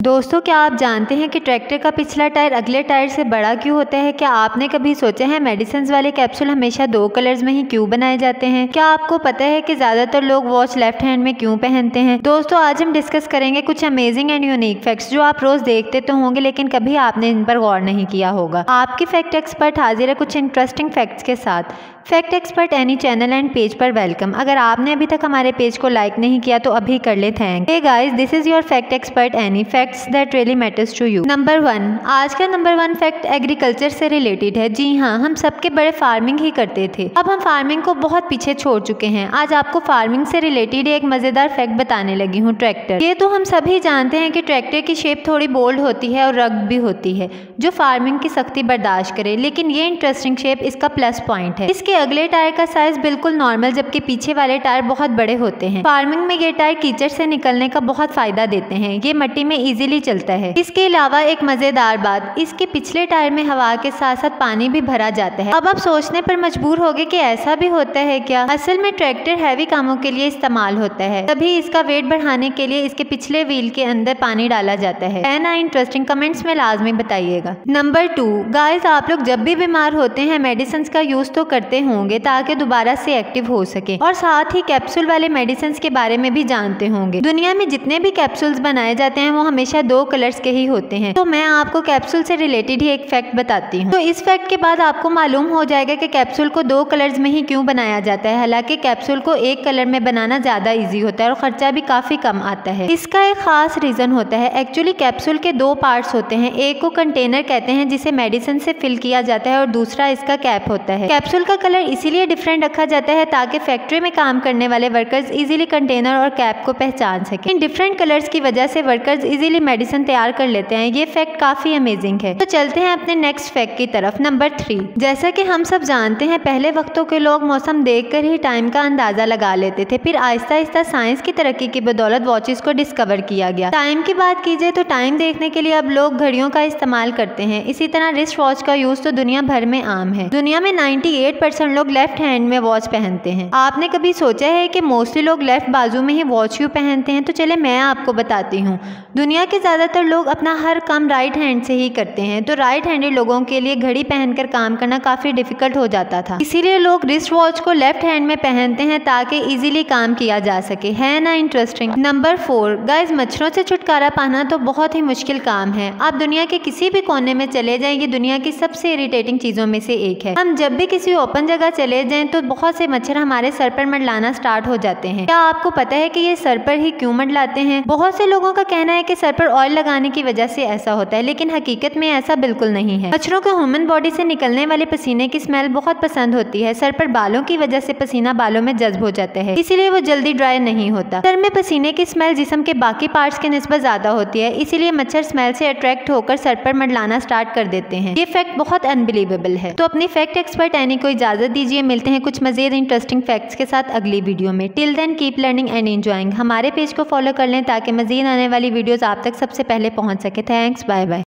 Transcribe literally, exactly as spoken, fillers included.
दोस्तों, क्या आप जानते हैं कि ट्रैक्टर का पिछला टायर अगले टायर से बड़ा क्यों होता है? क्या आपने कभी सोचा है मेडिसिन वाले कैप्सूल हमेशा दो कलर्स में ही क्यों बनाए जाते हैं? क्या आपको पता है कि ज्यादातर लोग वॉच लेफ्ट हैंड में क्यों पहनते हैं? दोस्तों, आज हम डिस्कस करेंगे कुछ अमेजिंग एंड यूनिक फैक्ट्स जो आप रोज देखते तो होंगे लेकिन कभी आपने इन पर गौर नहीं किया होगा। आपकी फैक्ट एक्सपर्ट हाजिर है कुछ इंटरेस्टिंग फैक्ट्स के साथ। Fact expert Annie channel and page पर वेलकम। अगर आपने अभी तक हमारे पेज को लाइक नहीं किया तो अभी कर ले। Thank hey guys, this is your fact expert Annie, facts that really matters to you. Number one, आज का नंबर वन फैक्ट एग्रीकल्चर से रिलेटेड है। जी हाँ, हम सबके बड़े फार्मिंग ही करते थे, अब हम फार्मिंग को बहुत पीछे छोड़ चुके हैं। आज आपको फार्मिंग से रिलेटेड एक मजेदार फैक्ट बताने लगी हूँ। ट्रैक्टर, ये तो हम सभी जानते हैं कि ट्रैक्टर की शेप थोड़ी बोल्ड होती है और रग्ड भी होती है जो फार्मिंग की सख्ती बर्दाश्त करे, लेकिन ये इंटरेस्टिंग शेप इसका प्लस पॉइंट है। इसके अगले टायर का साइज बिल्कुल नॉर्मल, जबकि पीछे वाले टायर बहुत बड़े होते हैं। फार्मिंग में ये टायर कीचड़ से निकलने का बहुत फायदा देते हैं, ये मिट्टी में इजीली चलता है। इसके अलावा एक मजेदार बात, इसके पिछले टायर में हवा के साथ साथ पानी भी भरा जाता है। अब आप सोचने पर मजबूर होगे कि ऐसा भी होता है क्या? असल में ट्रैक्टर हैवी कामों के लिए इस्तेमाल होता है, तभी इसका वेट बढ़ाने के लिए इसके पिछले व्हील के अंदर पानी डाला जाता है। है ना इंटरेस्टिंग? कमेंट्स में लाजमी बताइएगा। नंबर टू, गाइस, आप लोग जब भी बीमार होते हैं मेडिसिन का यूज तो करते होंगे ताकि दोबारा से एक्टिव हो सके, और साथ ही कैप्सूल वाले मेडिसिन के बारे में भी जानते होंगे। दुनिया में जितने भी कैप्सूल्स बनाए जाते हैं वो हमेशा दो कलर्स के ही होते हैं। तो मैं आपको कैप्सूल से रिलेटेड ही एक फैक्ट बताती हूँ। तो इस फैक्ट के बाद आपको मालूम हो जाएगा कि कैप्सूल को दो कलर्स में ही क्यों बनाया जाता है। हालांकि कैप्सूल को एक कलर में बनाना ज्यादा ईजी होता है और खर्चा भी काफी कम आता है। इसका एक खास रीजन होता है। एक्चुअली कैप्सूल के दो पार्ट्स होते हैं, एक को कंटेनर कहते हैं जिसे मेडिसिन से फिल किया जाता है और दूसरा इसका कैप होता है। कैप्सूल का कलर इसीलिए डिफरेंट रखा जाता है ताकि फैक्ट्री में काम करने वाले वर्कर्स इजीली कंटेनर और कैप को पहचान सके। इन डिफरेंट कलर्स की वजह से वर्कर्स इजीली मेडिसिन तैयार कर लेते हैं। ये फैक्ट काफी अमेजिंग है। तो चलते हैं अपने नेक्स्ट फैक्ट की तरफ। नंबर थ्री, जैसा कि हम सब जानते हैं पहले वक्तों के लोग मौसम देखकर ही टाइम का अंदाजा लगा लेते थे, फिर आहिस्ता आहिस्ता साइंस की तरक्की की बदौलत वॉचेस को डिस्कवर किया गया। टाइम की बात कीजिए तो टाइम देखने के लिए अब लोग घड़ियों का इस्तेमाल करते हैं। इसी तरह रिस्ट वॉच का यूज तो दुनिया भर में आम है। दुनिया में अट्ठानवे परसेंट लोग लेफ्ट हैंड में वॉच पहनते हैं। आपने कभी सोचा है कि मोस्टली लोग लेफ्ट बाजू में ही वॉच क्यों पहनते हैं? तो चले मैं आपको बताती हूँ। दुनिया के ज्यादातर लोग अपना हर काम राइट हैंड से ही करते हैं, तो राइट हैंडेड लोगों के लिए घड़ी पहनकर काम करना काफी डिफिकल्ट हो जाता था। इसीलिए लोग रिस्ट वॉच को लेफ्ट हैंड में पहनते हैं ताकि इजीली काम किया जा सके। है ना इंटरेस्टिंग? नंबर फोर, गाइस, मच्छरों से छुटकारा पाना तो बहुत ही मुश्किल काम है। आप दुनिया के किसी भी कोने में चले जाएं, ये दुनिया की सबसे इरिटेटिंग चीजों में से एक है। हम जब भी किसी ओपन जगह चले जाएं तो बहुत से मच्छर हमारे सर पर मंडलाना स्टार्ट हो जाते हैं। क्या आपको पता है कि ये सर पर ही क्यों मंडलाते हैं? बहुत से लोगों का कहना है कि सर पर ऑयल लगाने की वजह से ऐसा होता है, लेकिन हकीकत में ऐसा बिल्कुल नहीं है। मच्छरों को ह्यूमन बॉडी से निकलने वाले पसीने की स्मेल बहुत पसंद होती है। सर पर बालों की वजह से पसीना बालों में जज्ब हो जाता है, इसीलिए वो जल्दी ड्राई नहीं होता। सर में पसीने की स्मेल जिस्म के बाकी पार्ट्स के निस्बत ज्यादा होती है, इसीलिए मच्छर स्मेल से अट्रैक्ट होकर सर पर मंडलाना स्टार्ट कर देते हैं। ये फैक्ट बहुत अनबिलीवेबल है। तो अपनी फैक्ट एक्सपर्ट एनी को इजाजत दीजिए। मिलते हैं कुछ मजीद इंटरेस्टिंग फैक्ट्स के साथ अगली वीडियो में। Till then keep learning and enjoying. हमारे पेज को फॉलो कर लें ताकि मजीद आने वाली वीडियोस आप तक सबसे पहले पहुंच सके। Thanks, bye bye.